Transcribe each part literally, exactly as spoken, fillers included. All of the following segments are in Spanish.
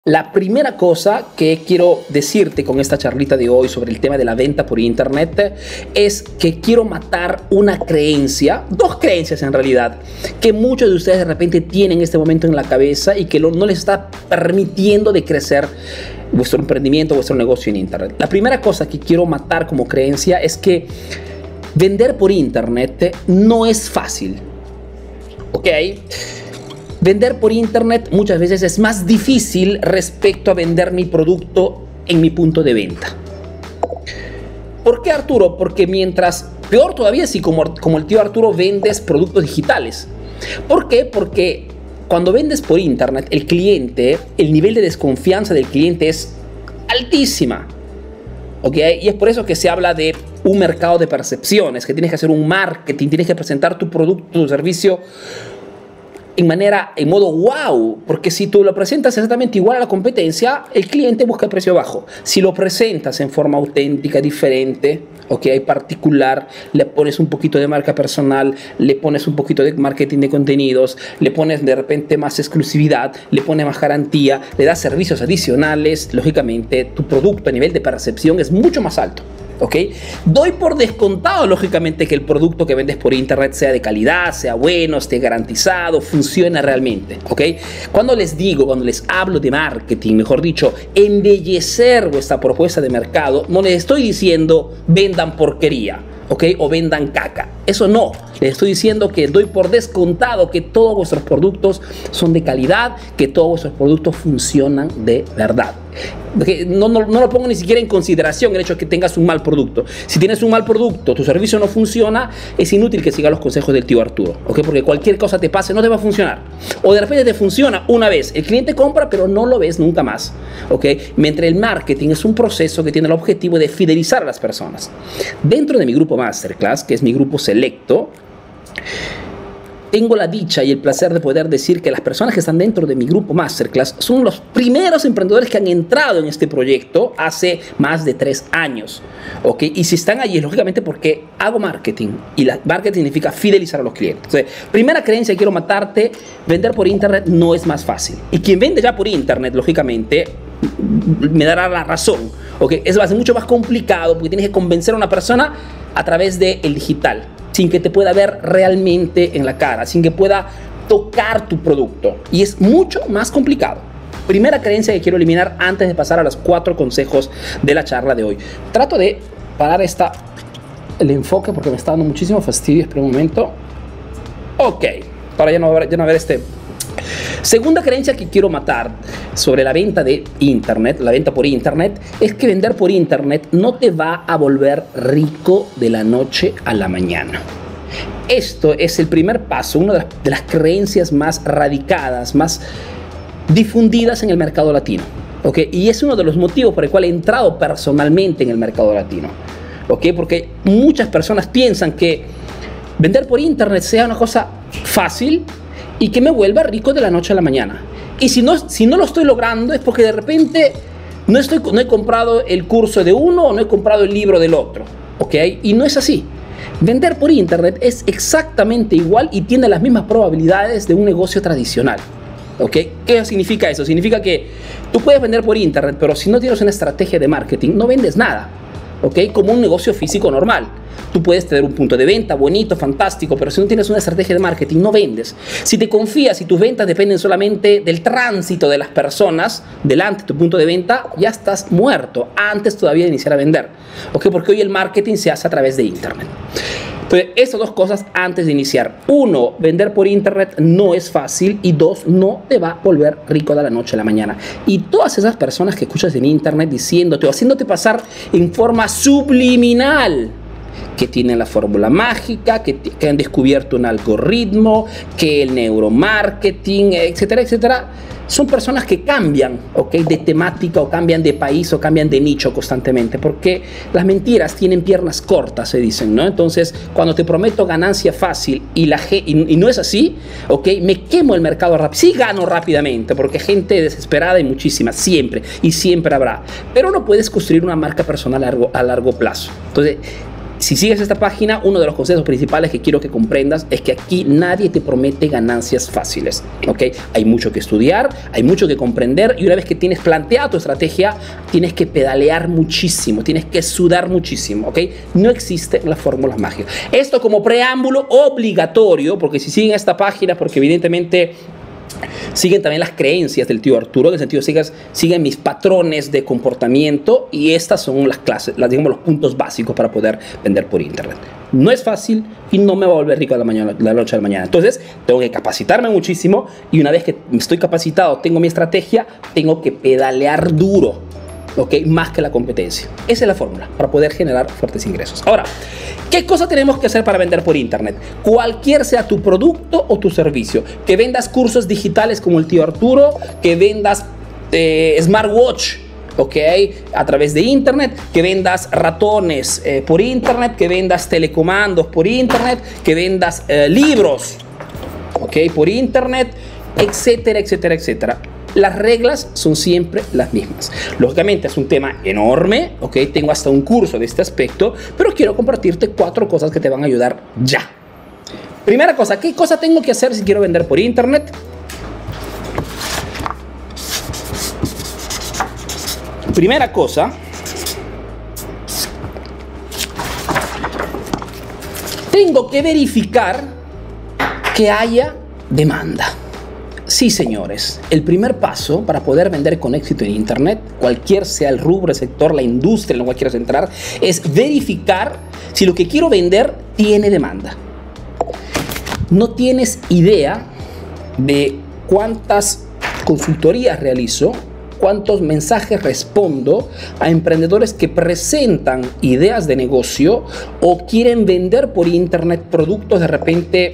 La primera cosa que quiero decirte con esta charlita de hoy sobre el tema de la venta por internet es que quiero matar una creencia, dos creencias en realidad, que muchos de ustedes de repente tienen en este momento en la cabeza y que lo, no les está permitiendo de crecer vuestro emprendimiento, vuestro negocio en internet. La primera cosa que quiero matar como creencia es que vender por internet no es fácil, ¿ok? Vender por internet muchas veces es más difícil respecto a vender mi producto en mi punto de venta. ¿Por qué, Arturo? Porque mientras, peor todavía si como, como el tío Arturo vendes productos digitales. ¿Por qué? Porque cuando vendes por internet, el cliente, el nivel de desconfianza del cliente es altísima. ¿Ok? Y es por eso que se habla de un mercado de percepciones, que tienes que hacer un marketing, tienes que presentar tu producto, tu servicio en manera, en modo wow, porque si tú lo presentas exactamente igual a la competencia, el cliente busca el precio bajo. Si lo presentas en forma auténtica, diferente, ok, particular, le pones un poquito de marca personal, le pones un poquito de marketing de contenidos, le pones de repente más exclusividad, le pones más garantía, le das servicios adicionales, lógicamente tu producto a nivel de percepción es mucho más alto. ¿Ok? Doy por descontado, lógicamente, que el producto que vendes por internet sea de calidad, sea bueno, esté garantizado, funcione realmente. ¿Ok? Cuando les digo, cuando les hablo de marketing, mejor dicho, embellecer vuestra propuesta de mercado, no les estoy diciendo vendan porquería, ¿ok? O vendan caca. Eso no. Les estoy diciendo que doy por descontado que todos vuestros productos son de calidad, que todos vuestros productos funcionan de verdad. No, no, no lo pongo ni siquiera en consideración el hecho de que tengas un mal producto. Si tienes un mal producto, tu servicio no funciona, es inútil que sigas los consejos del tío Arturo, ¿ok? Porque cualquier cosa te pase, no te va a funcionar. O de repente te funciona una vez, el cliente compra, pero no lo ves nunca más, ¿ok? Mientras el marketing es un proceso que tiene el objetivo de fidelizar a las personas. Dentro de mi grupo Masterclass, que es mi grupo selecto, tengo la dicha y el placer de poder decir que las personas que están dentro de mi grupo Masterclass son los primeros emprendedores que han entrado en este proyecto hace más de tres años. ¿Ok? Y si están allí es lógicamente porque hago marketing. Y la marketing significa fidelizar a los clientes. Entonces, primera creencia que quiero matarte, vender por internet no es más fácil. Y quien vende ya por internet, lógicamente, me dará la razón. ¿Ok? Es mucho más complicado porque tienes que convencer a una persona a través del digital, sin que te pueda ver realmente en la cara, sin que pueda tocar tu producto. Y es mucho más complicado. Primera creencia que quiero eliminar antes de pasar a los cuatro consejos de la charla de hoy. Trato de parar esta, el enfoque porque me está dando muchísimo fastidio. Espera un momento. Ok, para ya no ver, ya no ver este. Segunda creencia que quiero matar sobre la venta de internet, la venta por internet, es que vender por internet no te va a volver rico de la noche a la mañana. Esto es el primer paso, una de las, de las creencias más radicadas, más difundidas en el mercado latino, ¿ok? Y es uno de los motivos por el cual he entrado personalmente en el mercado latino, ¿ok? Porque muchas personas piensan que vender por internet sea una cosa fácil y que me vuelva rico de la noche a la mañana. Y si no, si no lo estoy logrando es porque de repente no, estoy, no he comprado el curso de uno o no he comprado el libro del otro, ¿ok? Y no es así. Vender por internet es exactamente igual y tiene las mismas probabilidades de un negocio tradicional, ¿ok? ¿Qué significa eso? Significa que tú puedes vender por internet, pero si no tienes una estrategia de marketing, no vendes nada, ¿ok? Como un negocio físico normal. Tú puedes tener un punto de venta bonito, fantástico, pero si no tienes una estrategia de marketing, no vendes. Si te confías y tus ventas dependen solamente del tránsito de las personas delante de tu punto de venta, ya estás muerto antes todavía de iniciar a vender, ¿ok? Porque hoy el marketing se hace a través de internet. Entonces, estas dos cosas antes de iniciar. Uno, vender por internet no es fácil. Y dos, no te va a volver rico de la noche a la mañana. Y todas esas personas que escuchas en internet diciéndote o haciéndote pasar en forma subliminal que tienen la fórmula mágica, que, que han descubierto un algoritmo, que el neuromarketing, etcétera, etcétera, son personas que cambian, ¿ok? De temática o cambian de país o cambian de nicho constantemente, porque las mentiras tienen piernas cortas, se dicen, ¿no? Entonces, cuando te prometo ganancia fácil y, la, y, y no es así, ¿ok? Me quemo el mercado rápido. Sí gano rápidamente, porque gente desesperada hay muchísima, siempre, y siempre habrá, pero no puedes construir una marca personal a largo, a largo plazo. Entonces, si sigues esta página, uno de los consejos principales que quiero que comprendas es que aquí nadie te promete ganancias fáciles, ¿ok? Hay mucho que estudiar, hay mucho que comprender, y una vez que tienes planteada tu estrategia, tienes que pedalear muchísimo, tienes que sudar muchísimo, ¿ok? No existen las fórmulas mágicas. Esto como preámbulo obligatorio, porque si siguen esta página, porque evidentemente siguen también las creencias del tío Arturo, en el sentido sigas, siguen mis patrones de comportamiento, y estas son las clases, las, digamos, los puntos básicos para poder vender por internet. No es fácil y no me va a volver rico de la, mañana, de la noche a la mañana. Entonces tengo que capacitarme muchísimo, y una vez que estoy capacitado, tengo mi estrategia, tengo que pedalear duro, ¿ok? Más que la competencia. Esa es la fórmula para poder generar fuertes ingresos. Ahora, ¿qué cosa tenemos que hacer para vender por internet? Cualquier sea tu producto o tu servicio, que vendas cursos digitales como el tío Arturo, que vendas eh, smartwatch, ¿ok? A través de internet, que vendas ratones eh, por internet, que vendas telecomandos por internet, que vendas eh, libros, ¿ok? Por internet, etcétera, etcétera, etcétera. Las reglas son siempre las mismas. Lógicamente es un tema enorme, ¿ok? Tengo hasta un curso de este aspecto, pero quiero compartirte cuatro cosas que te van a ayudar ya. Primera cosa, ¿qué cosa tengo que hacer si quiero vender por internet? Primera cosa, tengo que verificar que haya demanda. Sí, señores, el primer paso para poder vender con éxito en internet, cualquier sea el rubro, el sector, la industria en la cual quieras entrar, es verificar si lo que quiero vender tiene demanda. No tienes idea de cuántas consultorías realizo, cuántos mensajes respondo a emprendedores que presentan ideas de negocio o quieren vender por internet productos de repente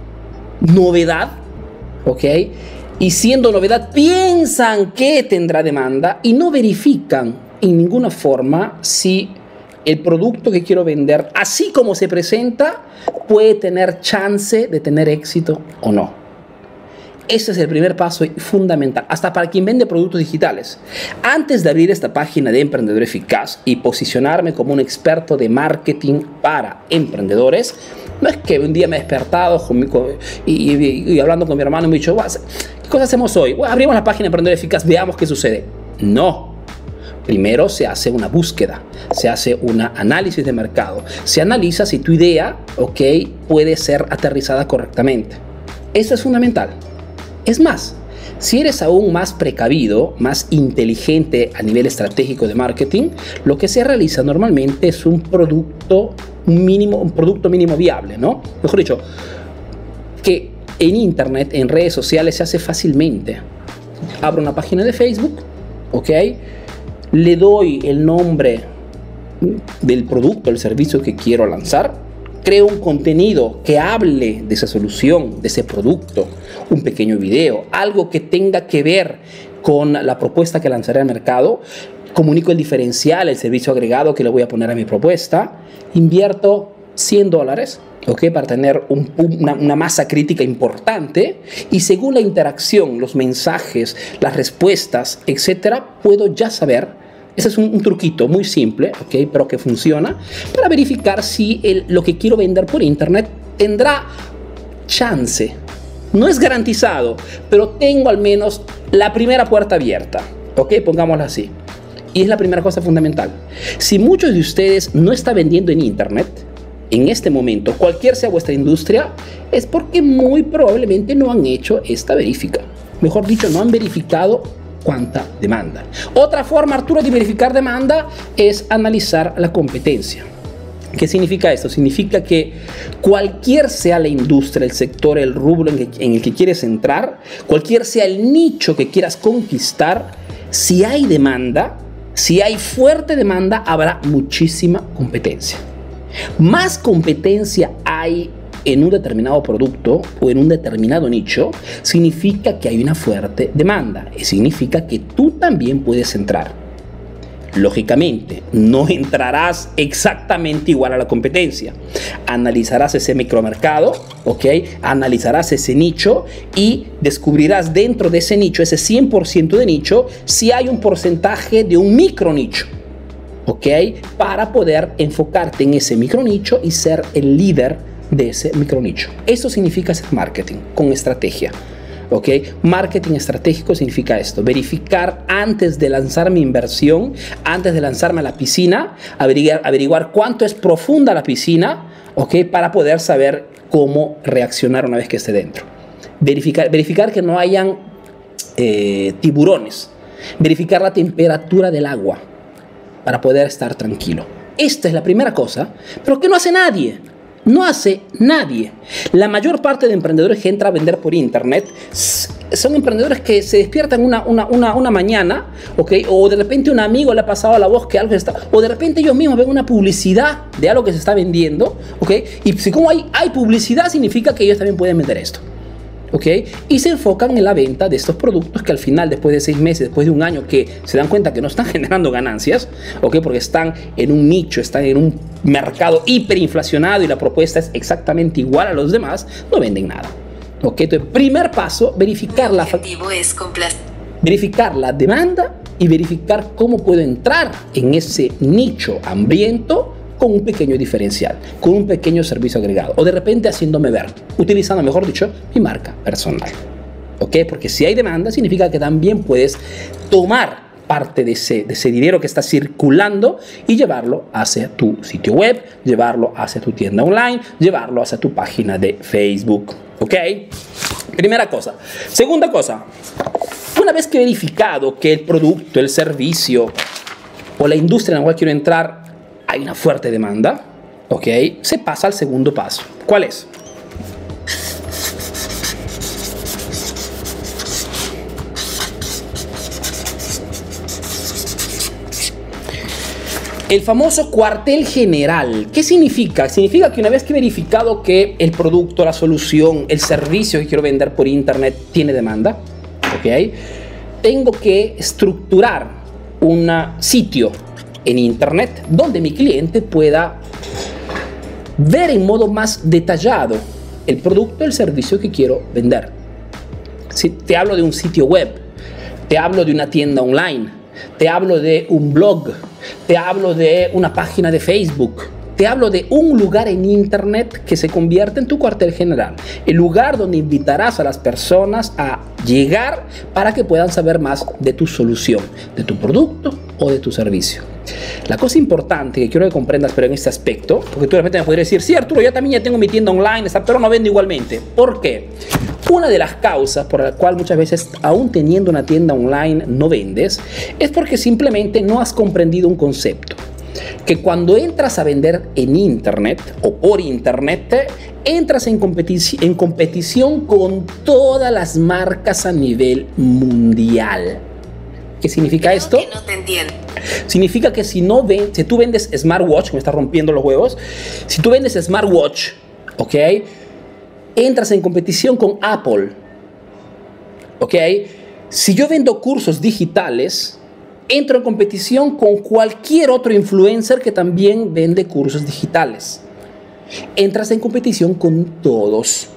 novedad, ¿ok? Y siendo novedad piensan que tendrá demanda y no verifican en ninguna forma si el producto que quiero vender, así como se presenta, puede tener chance de tener éxito o no. Ese es el primer paso fundamental, hasta para quien vende productos digitales. Antes de abrir esta página de Emprendedor Eficaz y posicionarme como un experto de marketing para emprendedores, no es que un día me he despertado con mi, con, y, y, y hablando con mi hermano y me he dicho, ¿qué cosa hacemos hoy? Bueno, abrimos la página de Emprendedor Eficaz, veamos qué sucede. No. Primero se hace una búsqueda, se hace un análisis de mercado, se analiza si tu idea, ok, puede ser aterrizada correctamente. Eso es fundamental. Es más, si eres aún más precavido, más inteligente a nivel estratégico de marketing, lo que se realiza normalmente es un producto mínimo, un producto mínimo viable, ¿no? Mejor dicho, que en internet, en redes sociales se hace fácilmente. Abro una página de Facebook, ¿ok? Le doy el nombre del producto, el servicio que quiero lanzar, creo un contenido que hable de esa solución, de ese producto, un pequeño video, algo que tenga que ver con la propuesta que lanzaré al mercado, comunico el diferencial, el servicio agregado que le voy a poner a mi propuesta, invierto cien dólares, ¿ok? Para tener un, una, una masa crítica importante, y según la interacción, los mensajes, las respuestas, etcétera, puedo ya saber. Ese es un, un truquito muy simple, ¿ok? Pero que funciona para verificar si el, lo que quiero vender por internet tendrá chance. No es garantizado, pero tengo al menos la primera puerta abierta, ¿ok? Pongámoslo así. Y es la primera cosa fundamental. Si muchos de ustedes no están vendiendo en internet en este momento, cualquier sea vuestra industria, es porque muy probablemente no han hecho esta verifica. Mejor dicho, no han verificado cuánta demanda. Otra forma, Arturo, de verificar demanda es analizar la competencia. ¿Qué significa esto? Significa que cualquier sea la industria, el sector, el rubro en, que, en el que quieres entrar, cualquier sea el nicho que quieras conquistar, si hay demanda, si hay fuerte demanda, habrá muchísima competencia. Más competencia hay en un determinado producto o en un determinado nicho, significa que hay una fuerte demanda y significa que tú también puedes entrar. Lógicamente, no entrarás exactamente igual a la competencia. Analizarás ese micromercado, ¿ok? Analizarás ese nicho y descubrirás dentro de ese nicho, ese cien por ciento de nicho, si hay un porcentaje de un micro nicho. ¿ok? Para poder enfocarte en ese micronicho y ser el líder de ese micronicho. Eso significa hacer marketing con estrategia. ¿Ok? Marketing estratégico significa esto: verificar antes de lanzar mi inversión, antes de lanzarme a la piscina, averiguar, averiguar cuánto es profunda la piscina, ¿ok? Para poder saber cómo reaccionar una vez que esté dentro. Verificar, verificar que no hayan eh, tiburones. Verificar la temperatura del agua para poder estar tranquilo. Esta es la primera cosa, pero que no hace nadie. No hace nadie. La mayor parte de emprendedores que entran a vender por internet son emprendedores que se despiertan una, una, una, una mañana, ¿okay? O de repente un amigo le ha pasado la voz que algo está, o de repente ellos mismos ven una publicidad de algo que se está vendiendo, ¿okay? Y si como hay, hay publicidad, significa que ellos también pueden vender esto. ¿Okay? Y se enfocan en la venta de estos productos que al final, después de seis meses, después de un año, que se dan cuenta que no están generando ganancias, ¿okay? Porque están en un nicho, están en un mercado hiperinflacionado y la propuesta es exactamente igual a los demás, no venden nada. ¿Okay? Entonces, primer paso, verificar la, es verificar la demanda y verificar cómo puedo entrar en ese nicho hambriento con un pequeño diferencial, con un pequeño servicio agregado, o de repente haciéndome ver, utilizando, mejor dicho, mi marca personal. ¿Ok? Porque si hay demanda, significa que también puedes tomar parte de ese, de ese dinero que está circulando y llevarlo hacia tu sitio web, llevarlo hacia tu tienda online, llevarlo hacia tu página de Facebook. ¿Ok? Primera cosa. Segunda cosa, una vez que he verificado que el producto, el servicio o la industria en la cual quiero entrar hay una fuerte demanda, ¿ok? Se pasa al segundo paso. ¿Cuál es? El famoso cuartel general. ¿Qué significa? Significa que una vez que he verificado que el producto, la solución, el servicio que quiero vender por internet tiene demanda, ¿ok? Tengo que estructurar un sitio en internet donde mi cliente pueda ver en modo más detallado el producto, el servicio que quiero vender. Si te hablo de un sitio web, te hablo de una tienda online, te hablo de un blog, te hablo de una página de Facebook, te hablo de un lugar en internet que se convierte en tu cuartel general, el lugar donde invitarás a las personas a llegar para que puedan saber más de tu solución, de tu producto o de tu servicio. La cosa importante que quiero que comprendas, pero en este aspecto, porque tú de repente me podrías decir, sí, Arturo, yo también ya tengo mi tienda online, pero no vendo igualmente. ¿Por qué? Una de las causas por la cual muchas veces, aún teniendo una tienda online, no vendes, es porque simplemente no has comprendido un concepto. Que cuando entras a vender en internet o por internet, entras en, competici en competición con todas las marcas a nivel mundial. ¿Qué significa Creo esto? Que no te entiendo. Significa que si, no ven, si tú vendes smartwatch, me está rompiendo los huevos, si tú vendes smartwatch, ¿ok? Entras en competición con Apple, ¿ok? Si yo vendo cursos digitales, entro en competición con cualquier otro influencer que también vende cursos digitales. Entras en competición con todos.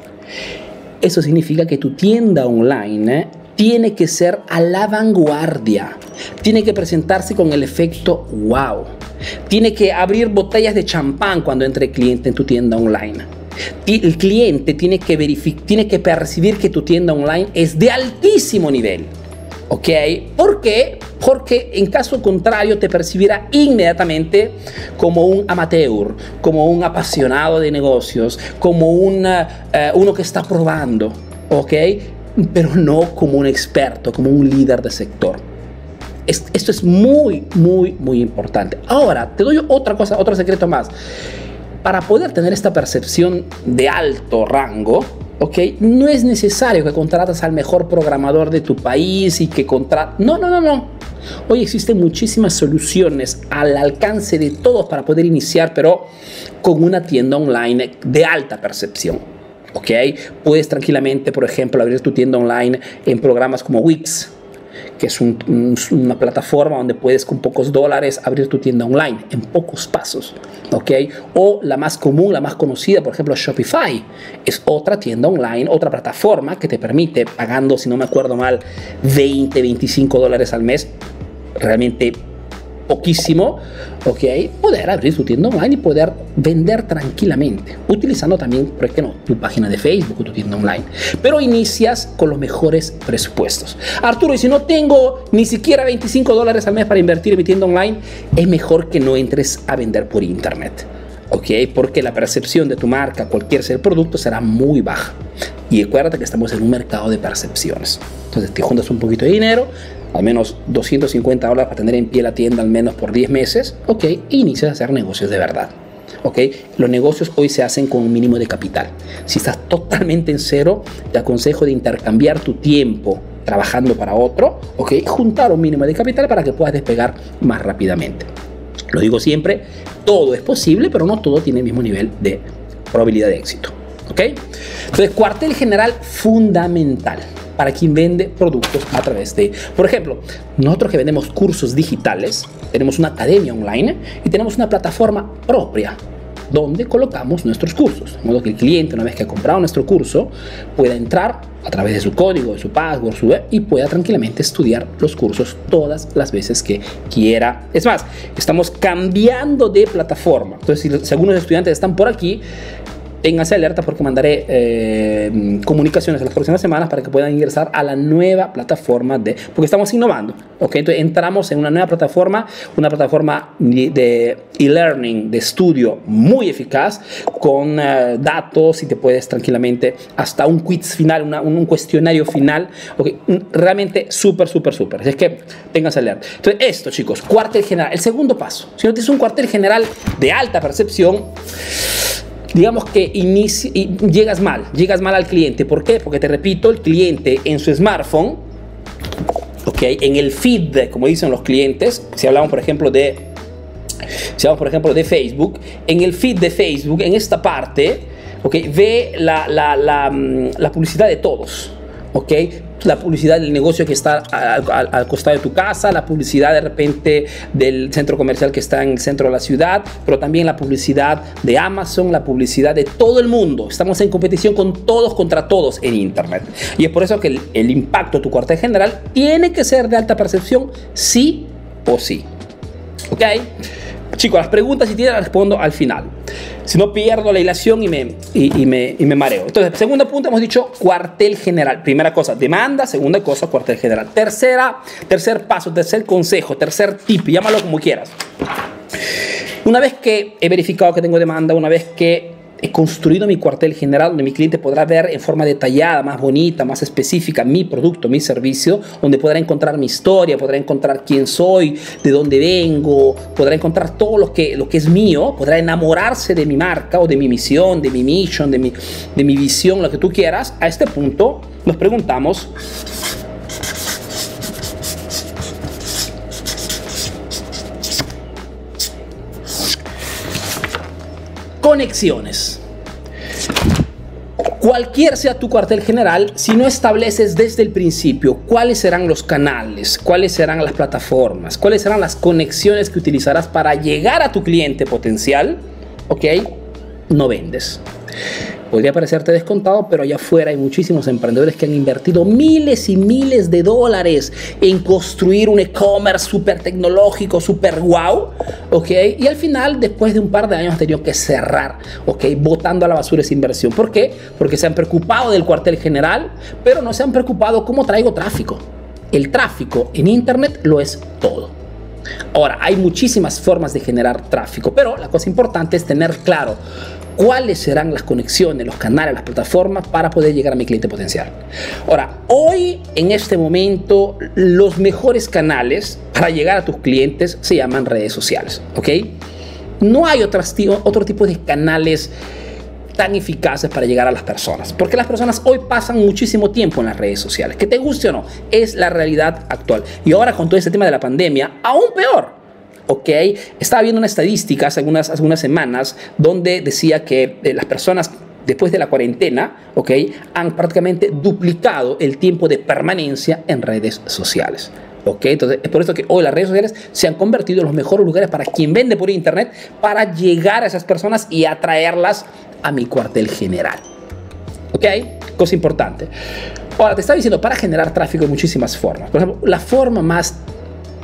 Eso significa que tu tienda online, ¿eh? tiene que ser a la vanguardia, tiene que presentarse con el efecto wow, tiene que abrir botellas de champán cuando entre el cliente en tu tienda online. El cliente tiene que verificar, tiene que percibir que tu tienda online es de altísimo nivel, ¿ok? ¿Por qué? Porque en caso contrario te percibirá inmediatamente como un amateur, como un apasionado de negocios, como una, uh, uno que está probando, ¿ok? Pero no como un experto, como un líder de sector. Es, esto es muy, muy, muy importante. Ahora, te doy otra cosa, otro secreto más. Para poder tener esta percepción de alto rango, ¿ok? No es necesario que contrates al mejor programador de tu país y que contrates... No, no, no, no. Hoy existen muchísimas soluciones al alcance de todos para poder iniciar, pero con una tienda online de alta percepción. ¿Ok? Puedes tranquilamente, por ejemplo, abrir tu tienda online en programas como Wix, que es un, un, una plataforma donde puedes con pocos dólares abrir tu tienda online en pocos pasos. ¿Ok? O la más común, la más conocida, por ejemplo, Shopify. Es otra tienda online, otra plataforma que te permite, pagando, si no me acuerdo mal, veinte, veinticinco dólares al mes, realmente poquísimo, ok, poder abrir tu tienda online y poder vender tranquilamente, utilizando también, ¿por qué no?, tu página de Facebook o tu tienda online. Pero inicias con los mejores presupuestos. Arturo, y si no tengo ni siquiera veinticinco dólares al mes para invertir en mi tienda online, es mejor que no entres a vender por internet, ok, porque la percepción de tu marca, cualquier ser producto, será muy baja. Y acuérdate que estamos en un mercado de percepciones. Entonces te juntas un poquito de dinero, al menos doscientos cincuenta dólares para tener en pie la tienda al menos por diez meses, ok, e inicias a hacer negocios de verdad. Ok, los negocios hoy se hacen con un mínimo de capital. Si estás totalmente en cero, te aconsejo de intercambiar tu tiempo trabajando para otro, ok, juntar un mínimo de capital para que puedas despegar más rápidamente. Lo digo siempre, todo es posible, pero no todo tiene el mismo nivel de probabilidad de éxito. ¿Ok? Entonces, cuartel general fundamental para quien vende productos a través de, por ejemplo, nosotros que vendemos cursos digitales, tenemos una academia online y tenemos una plataforma propia donde colocamos nuestros cursos, de modo que el cliente, una vez que ha comprado nuestro curso, pueda entrar a través de su código, de su password, su web, y pueda tranquilamente estudiar los cursos todas las veces que quiera. Es más, estamos cambiando de plataforma. Entonces, si, si algunos estudiantes están por aquí, ténganse alerta porque mandaré eh, comunicaciones en las próximas semanas para que puedan ingresar a la nueva plataforma de, porque estamos innovando, ¿ok? Entonces entramos en una nueva plataforma, una plataforma de e-learning, de estudio muy eficaz, con uh, datos, y te puedes tranquilamente hasta un quiz final, una, un, un cuestionario final, ¿ok? Realmente súper, súper, súper. Así es que ténganse alerta. Entonces esto, chicos, cuartel general. El segundo paso, si no tienes un cuartel general de alta percepción, digamos que inici y llegas mal, llegas mal al cliente. ¿Por qué? Porque te repito, el cliente en su smartphone, ok, en el feed, como dicen los clientes, si hablamos por ejemplo de, si hablamos por ejemplo de Facebook, en el feed de Facebook, en esta parte, ok, ve la, la, la, la publicidad de todos, ok, la publicidad del negocio que está al, al, al costado de tu casa, la publicidad de repente del centro comercial que está en el centro de la ciudad, pero también la publicidad de Amazon, la publicidad de todo el mundo. Estamos en competición con todos contra todos en internet, y es por eso que el, el impacto de tu cuartel general tiene que ser de alta percepción, sí o sí. Ok, chicos, las preguntas si tienen las respondo al final, si no pierdo la hilación y me, y, y, me, y me mareo. Entonces, segundo punto, hemos dicho cuartel general. Primera cosa, demanda. Segunda cosa, cuartel general. Tercera, tercer paso, tercer consejo, tercer tip, llámalo como quieras. Una vez que he verificado que tengo demanda, una vez que he construido mi cuartel general, donde mi cliente podrá ver en forma detallada, más bonita, más específica mi producto, mi servicio, donde podrá encontrar mi historia, podrá encontrar quién soy, de dónde vengo, podrá encontrar todo lo que, lo que es mío, podrá enamorarse de mi marca o de mi misión, de mi mission, de mi, de mi visión, lo que tú quieras. A este punto nos preguntamos: conexiones. Cualquier sea tu cuartel general, si no estableces desde el principio cuáles serán los canales, cuáles serán las plataformas, cuáles serán las conexiones que utilizarás para llegar a tu cliente potencial, ok, no vendes. Podría parecerte descontado, pero allá afuera hay muchísimos emprendedores que han invertido miles y miles de dólares en construir un e-commerce súper tecnológico, súper wow, ¿ok? Y al final, después de un par de años, han tenido que cerrar, ¿ok? Botando a la basura esa inversión. ¿Por qué? Porque se han preocupado del cuartel general, pero no se han preocupado cómo traigo tráfico. El tráfico en internet lo es todo. Ahora, hay muchísimas formas de generar tráfico, pero la cosa importante es tener claro cuáles serán las conexiones, los canales, las plataformas para poder llegar a mi cliente potencial. Ahora, hoy, en este momento, los mejores canales para llegar a tus clientes se llaman redes sociales, ¿ok? No hay otras, otro tipo de canales tan eficaces para llegar a las personas, porque las personas hoy pasan muchísimo tiempo en las redes sociales. Que te guste o no, es la realidad actual. Y ahora con todo este tema de la pandemia, aún peor. Ok, estaba viendo una estadística hace algunas, hace unas semanas donde decía que eh, las personas después de la cuarentena, ok, han prácticamente duplicado el tiempo de permanencia en redes sociales. Ok, entonces es por eso que hoy las redes sociales se han convertido en los mejores lugares para quien vende por internet, para llegar a esas personas y atraerlas a mi cuartel general. Ok, cosa importante. Ahora te estaba diciendo, para generar tráfico hay muchísimas formas. Por ejemplo, la forma más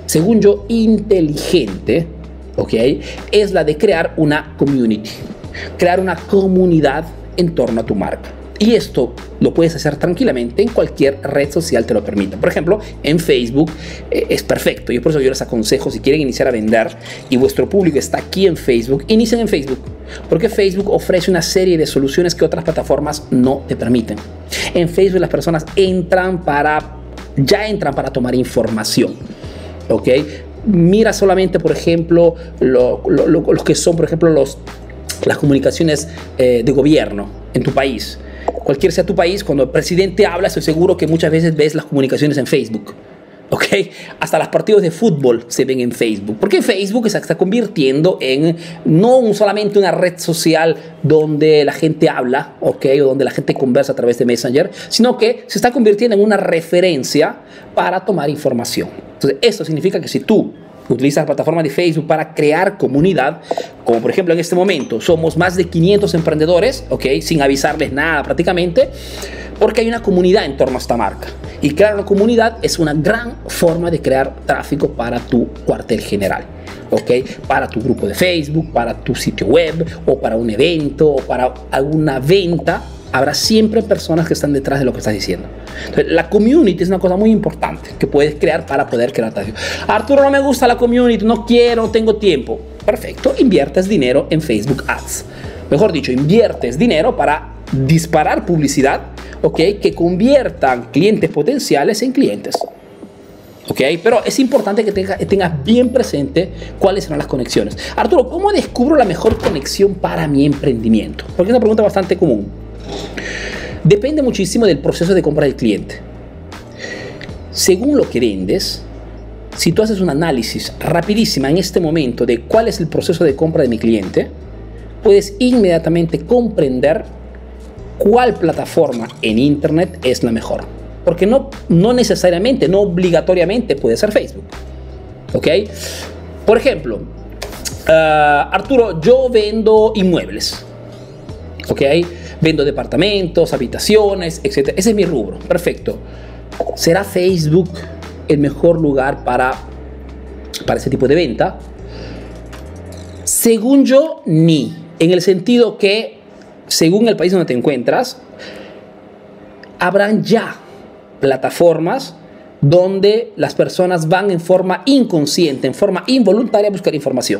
según yo, inteligente, ¿ok? Es la de crear una community, crear una comunidad en torno a tu marca. Y esto lo puedes hacer tranquilamente en cualquier red social te lo permita. Por ejemplo, en Facebook eh, es perfecto. Yo por eso yo les aconsejo, si quieren iniciar a vender y vuestro público está aquí en Facebook, inicien en Facebook. Porque Facebook ofrece una serie de soluciones que otras plataformas no te permiten. En Facebook las personas entran para, ya entran para tomar información. ¿Ok? Mira solamente, por ejemplo, lo, lo, lo, los que son, por ejemplo, los, las comunicaciones eh, de gobierno en tu país. Cualquier sea tu país, cuando el presidente habla, estoy seguro que muchas veces ves las comunicaciones en Facebook. ¿Ok? Hasta los partidos de fútbol se ven en Facebook. Porque Facebook se está convirtiendo en no solamente una red social donde la gente habla, ¿ok? O donde la gente conversa a través de Messenger, sino que se está convirtiendo en una referencia para tomar información. Entonces, esto significa que si tú utilizas la plataforma de Facebook para crear comunidad, como por ejemplo en este momento somos más de quinientos emprendedores, ¿ok? Sin avisarles nada prácticamente, porque hay una comunidad en torno a esta marca. Y crear una comunidad es una gran forma de crear tráfico para tu cuartel general, ¿ok? Para tu grupo de Facebook, para tu sitio web, o para un evento, o para alguna venta. Habrá siempre personas que están detrás de lo que estás diciendo. Entonces, la community es una cosa muy importante que puedes crear para poder crear tráfico. Arturo, no me gusta la community, no quiero, no tengo tiempo. Perfecto, inviertes dinero en Facebook Ads. Mejor dicho, inviertes dinero para disparar publicidad, ¿ok? Que conviertan clientes potenciales en clientes. ¿Ok? Pero es importante que tenga, tengas bien presente cuáles serán las conexiones. Arturo, ¿cómo descubro la mejor conexión para mi emprendimiento? Porque es una pregunta bastante común. Depende muchísimo del proceso de compra del cliente. Según lo que vendes, si tú haces un análisis rapidísima en este momento de cuál es el proceso de compra de mi cliente, puedes inmediatamente comprender cuál plataforma en Internet es la mejor. Porque no, no necesariamente, no obligatoriamente puede ser Facebook. ¿Ok? Por ejemplo, uh, Arturo, yo vendo inmuebles. ¿Ok? Vendo departamentos, habitaciones, etcétera. Ese es mi rubro. Perfecto. ¿Será Facebook el mejor lugar para, para ese tipo de venta? Según yo, ni. En el sentido que, según el país donde te encuentras, habrán ya plataformas donde las personas van en forma inconsciente, en forma involuntaria a buscar información.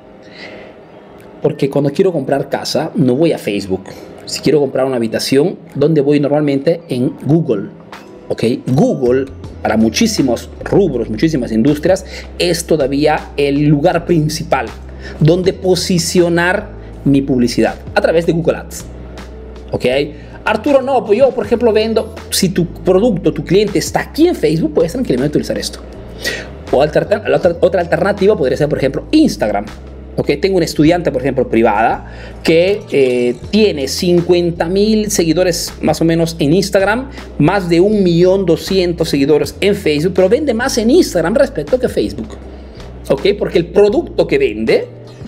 Porque cuando quiero comprar casa, no voy a Facebook. Si quiero comprar una habitación, ¿dónde voy normalmente? En Google. ¿Ok? Google, para muchísimos rubros, muchísimas industrias, es todavía el lugar principal donde posicionar mi publicidad a través de Google Ads. ¿Ok? Arturo, no, pues yo, por ejemplo, vendo. Si tu producto, tu cliente está aquí en Facebook, puedes tranquilamente utilizar esto. O alter, la otra, otra alternativa podría ser, por ejemplo, Instagram. Okay, tengo una estudiante, por ejemplo, privada, que eh, tiene cincuenta mil seguidores más o menos en Instagram, más de un millón doscientos seguidores en Facebook, pero vende más en Instagram respecto que Facebook. Okay, porque el producto que vende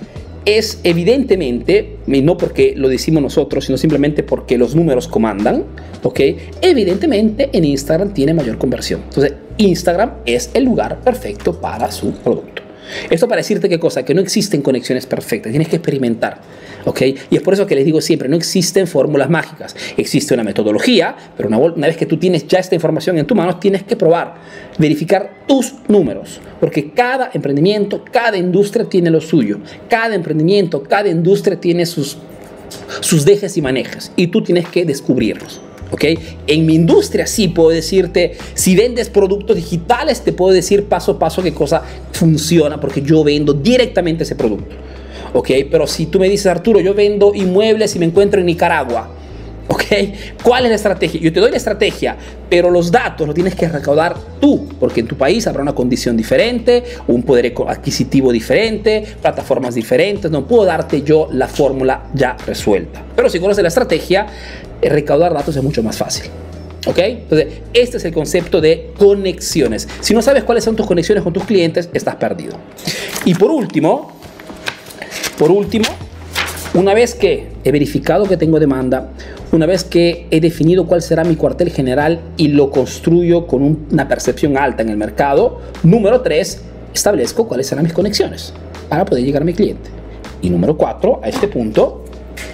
es evidentemente, y no porque lo decimos nosotros, sino simplemente porque los números comandan, okay, evidentemente en Instagram tiene mayor conversión. Entonces, Instagram es el lugar perfecto para su producto. Esto para decirte qué cosa, que no existen conexiones perfectas, tienes que experimentar, ¿ok? Y es por eso que les digo siempre, no existen fórmulas mágicas, existe una metodología, pero una, una vez que tú tienes ya esta información en tus manos, tienes que probar, verificar tus números, porque cada emprendimiento, cada industria tiene lo suyo, cada emprendimiento, cada industria tiene sus, sus dejes y manejes, y tú tienes que descubrirlos. ¿Okay? En mi industria sí puedo decirte, si vendes productos digitales, te puedo decir paso a paso qué cosa funciona, porque yo vendo directamente ese producto. ¿Okay? Pero si tú me dices, Arturo, yo vendo inmuebles y me encuentro en Nicaragua, ¿okay? ¿Cuál es la estrategia? Yo te doy la estrategia, pero los datos los tienes que recaudar tú, porque en tu país habrá una condición diferente, un poder adquisitivo diferente, plataformas diferentes. No puedo darte yo la fórmula ya resuelta. Pero si conoces la estrategia, recaudar datos es mucho más fácil. ¿Ok? Entonces, este es el concepto de conexiones. Si no sabes cuáles son tus conexiones con tus clientes, estás perdido. Y por último, por último, una vez que he verificado que tengo demanda, una vez que he definido cuál será mi cuartel general y lo construyo con un, una percepción alta en el mercado, número tres, establezco cuáles serán mis conexiones para poder llegar a mi cliente. Y número cuatro, a este punto,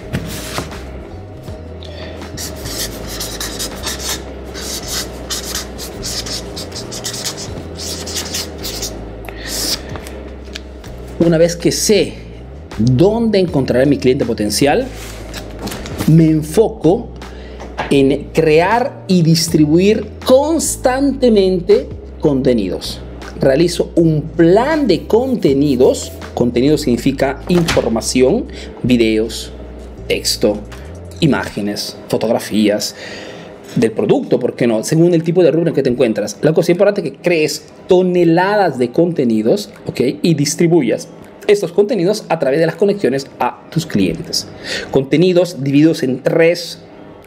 una vez que sé dónde encontraré mi cliente potencial, me enfoco en crear y distribuir constantemente contenidos. Realizo un plan de contenidos. Contenido significa información, videos, texto, imágenes, fotografías del producto, ¿por qué no? Según el tipo de rubro en que te encuentras. La cosa importante es que crees toneladas de contenidos, ¿ok? Y distribuyas estos contenidos a través de las conexiones a tus clientes. Contenidos divididos en tres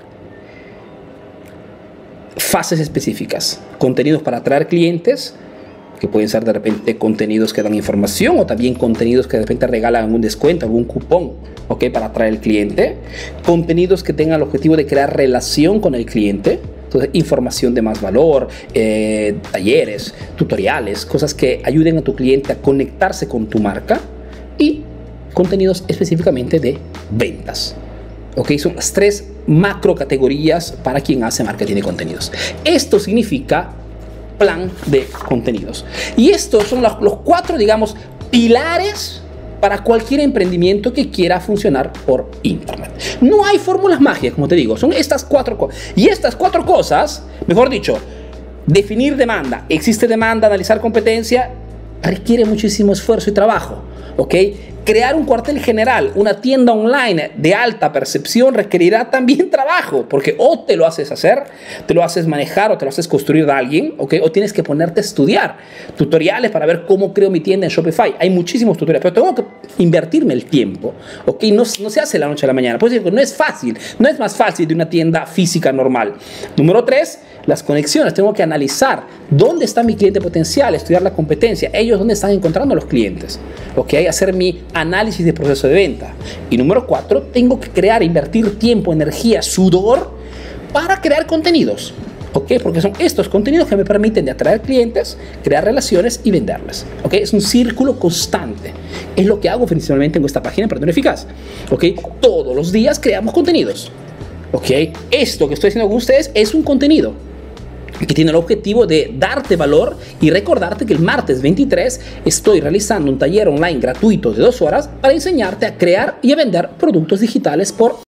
fases específicas. Contenidos para atraer clientes, que pueden ser de repente contenidos que dan información, o también contenidos que de repente regalan algún descuento, algún cupón, ¿ok? Para atraer al cliente. Contenidos que tengan el objetivo de crear relación con el cliente. Entonces, información de más valor, eh, talleres, tutoriales, cosas que ayuden a tu cliente a conectarse con tu marca. Y contenidos específicamente de ventas. ¿Ok? Son las tres macro categorías para quien hace marketing de contenidos. Esto significa plan de contenidos. Y estos son los, los cuatro, digamos, pilares para cualquier emprendimiento que quiera funcionar por internet. No hay fórmulas mágicas, como te digo, son estas cuatro cosas. Y estas cuatro cosas, mejor dicho, definir demanda, existe demanda, analizar competencia, requiere muchísimo esfuerzo y trabajo, ¿ok? Crear un cuartel general, una tienda online de alta percepción requerirá también trabajo, porque o te lo haces hacer, te lo haces manejar o te lo haces construir de alguien, ¿ok? O tienes que ponerte a estudiar tutoriales para ver cómo creo mi tienda en Shopify. Hay muchísimos tutoriales, pero tengo que invertirme el tiempo, ¿ok? No, no se hace de la noche a la mañana. Por eso no es fácil, no es más fácil de una tienda física normal. Número tres, las conexiones. Tengo que analizar dónde está mi cliente potencial, estudiar la competencia, ellos dónde están encontrando a los clientes, ¿ok? Hacer mi análisis de proceso de venta. Y número cuatro, tengo que crear, invertir tiempo, energía, sudor para crear contenidos, ¿ok? Porque son estos contenidos que me permiten de atraer clientes, crear relaciones y venderlas, ¿ok? Es un círculo constante. Es lo que hago principalmente en esta página Emprendedor Eficaz, ¿ok? Todos los días creamos contenidos, ¿ok? Esto que estoy haciendo con ustedes es un contenido que tiene el objetivo de darte valor y recordarte que el martes veintitrés estoy realizando un taller online gratuito de dos horas para enseñarte a crear y a vender productos digitales por